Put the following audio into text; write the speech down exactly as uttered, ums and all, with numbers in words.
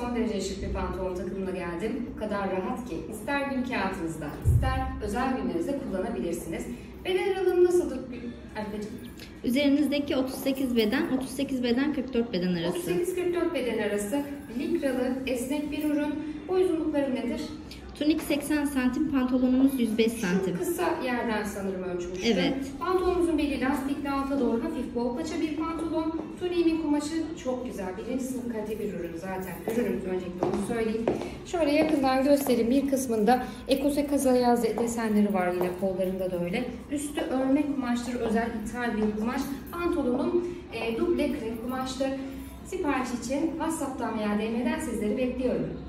son derece şık bir pantolon takımına geldim. O kadar rahat ki ister günlük hayatınızda, ister özel günlerinizde kullanabilirsiniz. Beden aralığım nasıldır Arifeciğim? Üzerinizdeki otuz sekiz beden, otuz sekiz beden kırk dört beden arası. otuz sekiz kırk dört beden arası, likralı, esnek bir ürün. Boy uzunlukları nedir? Tunik seksen santim, pantolonumuz yüz beş santim. Şu kısa yerden sanırım ölçmüştüm. Evet. Pantolonumuzun beli lastikli, alta doğru hafif bol paça bir pantolon. Tuniğimin kumaşı çok güzel. Birinci sınıf kalite bir ürün zaten. Ürünümüz, öncelikle onu söyleyeyim. Şöyle yakından göstereyim. Bir kısmında ekose kazayaz desenleri var, yine kollarında da öyle. Üstü örme kumaştır, özel ithal bir kumaş. Pantolonum e, duble krep kumaştır. Sipariş için WhatsApp'tan veya D M'den sizleri bekliyorum.